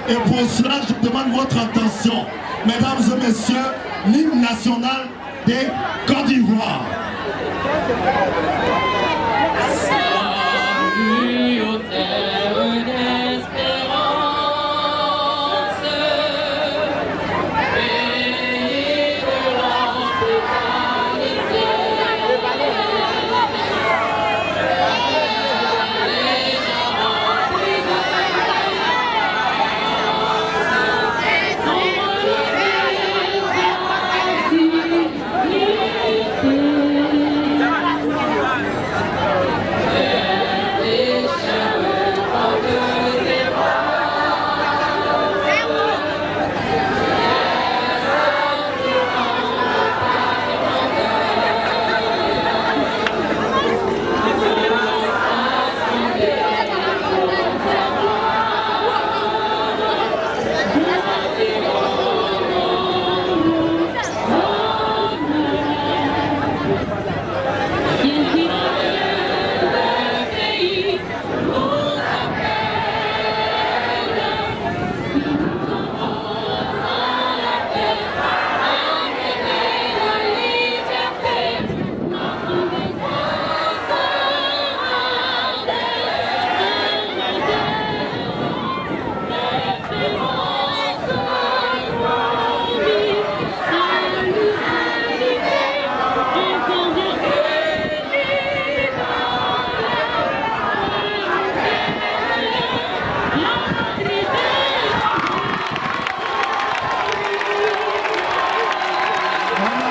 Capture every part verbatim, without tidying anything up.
Et pour cela, je demande votre attention. Mesdames et messieurs, l'hymne national des Côte d'Ivoire. Salut aux terres d'espérance, pays de l'hospitalité.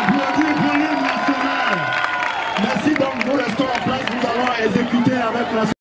Merci, donc nous restons en place, nous allons exécuter avec la